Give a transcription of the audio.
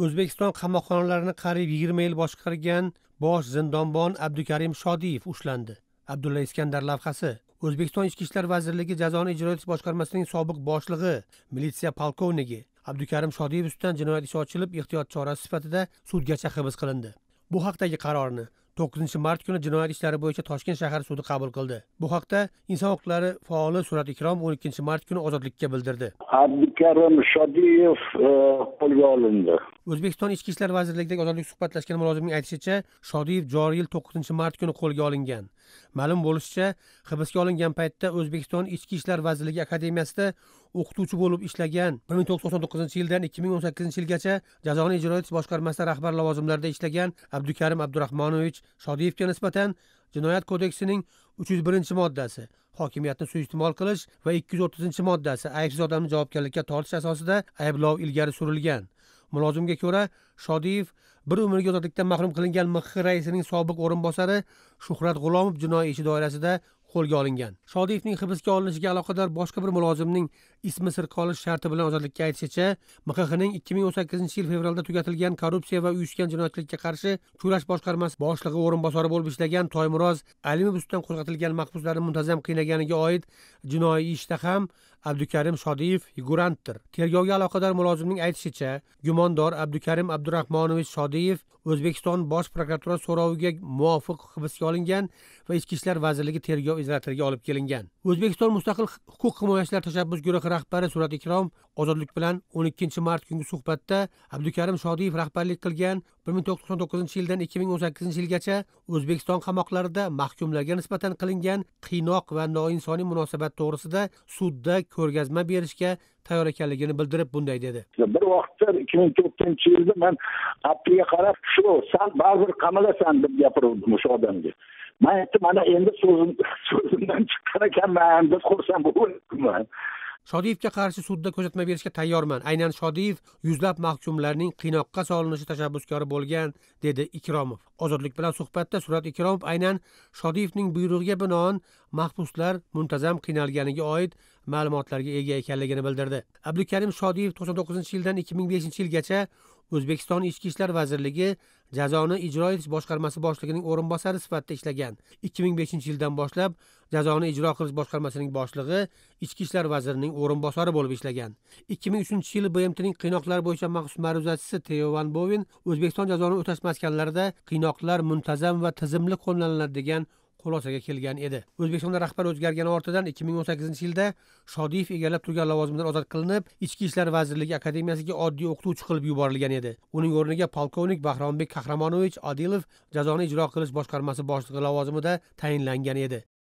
O'zbekiston qamoqxonalarini qariyb 20 yil boshqargan bosh zindonbon Abdukarim Shodiyev ushlandi. Abdulla Iskandar lavhasi. O'zbekiston Ichki ishlar vazirligi jazoni ijro etish boshqarmasining sobiq boshlig'i, militsiya polkovniki Abdukarim Shodiyev ustidan jinoyat ishi ochilib, ehtiyot chorasi sifatida sudgacha hibs qilindi. Bu haqdagi qarorni 9 mart kuni jinoyat ishlari bo'yicha Toshkent shahar sudi qabul qildi. Bu haqda inson huquqlari faoli Surat Ikrom 12 mart kuni ozodlikka bildirdi. Abdukarim Shodiyev qo'lga olindi. O'zbekiston Ichki ishlar vazirligidagi ozodlik suhbatlashgan mulozimning aytishicha, Shodiyev joriy yil 9 mart kuni qo'lga olingan. Ma'lum bo'lishicha, hibsga olingan paytda O'zbekiston Ichki ishlar vazirligi akademiyasida o'qituvchi bo'lib ishlagan. 1999-yildan 2018-yilgacha jazoni ijro etish boshqarmasida rahbar lavozimlarida ishlagan Abdukarim Abdurahmonovich Shodiyevga nisbatan Jinoyat kodeksining 301-moddasi hokimiyatni suiiste'mol qilish va 230-moddasi aybsiz odamni javobgarlikka tortish asosida ayblov ilgari surilgan. Mulozimga ko'ra, Shodiyev bir umrga ozodlikdan mahrum qilingan MXX raisining sobiq o'rinbosari Shuhrat G'ulomov jinoiy ishi doirasida qo'lga olingan. Shodiyevning hibsga olinishiga aloqador boshqa bir mulozimning ismi sir qolish sharti bilan ozodlikka aytishicha, MXXning 2018-yil fevralda tugatilgan korrupsiya va uyushgan jinoyatlikka qarshi kurash boshqarmasi boshlig'i o'rinbosari bo'lib ishlagan Toymuroz Alimov ustidan qo'zg'atilgan mahbuslarni muntazam qiynaganiga oid jinoiy ishda ham Abdukarim Shodiyev figurantdir. Tergovga aloqador mulozimning aytishicha, gumondor Abdukarim Abdurahmonovich Shodiyev O'zbekiston Bosh prokuraturasi so'roviga muvofiq hibsga olingan va Ichki ishlar vazirligi tergov izolatoriga olib kelingan. O'zbekiston Mustaqil huquq himoyachilar tashabbus guruhi rahbari Surat Ikrom ozodlik bilan 12 mart kungi suhbatda Abdukarim Shodiyev rahbarlik qilgan 1999-yildan 2018-yilgacha O'zbekiston qamoqlarida mahkumlarga nisbatan qilingan qiynoq va noinsoniy munosabat to'g'risida sudda ko'rgazma berishga tayyor ekanligini bildirib bunday dedi. Bir vaqtda 2004-yilda men appiga qarab, shu sen baribir qamalasan deb gapirdim o'sha odamga. Men aytdim, mana endi so'zimdan chiqqan ekanman deb xursand bo'ldim. Shodiyevga qarshi sudda ko'rsatma berishga tayyorman. Aynan Shodiyev yuzlab mahkumlarning qiynoqqa solinishi tashabbuskori bo'lgan, dedi Ikromov. Ozodlik bilan suhbatda Surat Ikromov aynan Shodiyevning buyrug'iga binoan mahbuslar muntazam qiynalganiga oid ma'lumotlarga ega ekanligini bildirdi. Abdukarim Shodiyev 99-yildan 2005-yilgacha O'zbekiston Ichki ishlar vazirligi jazoni ijro etish boshqarmasi boshlig'ining o'rinbosari sifatida ishlagan. 2005-yildan boshlab jazoni ijro qilish boshqarmasining boshlig'i, Ichki ishlar vazirining o'rinbosari bo'lib ishlagan. 2003-yil BMTning qiynoqlar bo'yicha maxsus ma'ruzachisi Teo Van Boven O'zbekiston jazoni o'tash maskanlarida qiynoqlar muntazam va tizimli qo'llaniladi degan xulosaga kelgan edi. O'zbekistonda rahbar o'zgargani ortidan 2018-yilda Shodiyev egallab turgan lavozimidan ozod qilinib, Ichki ishlar vazirligi akademiyasiga oddiy o'qituvchi qilib yuborilgan edi. Uning o'rniga polkovnik Bahrombek Qahramonovich Odilov jazoni ijro qilish boshqarmasi boshlig'i lavozimida tayinlangan edi.